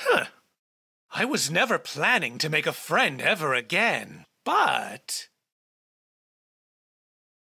Huh. I was never planning to make a friend ever again, but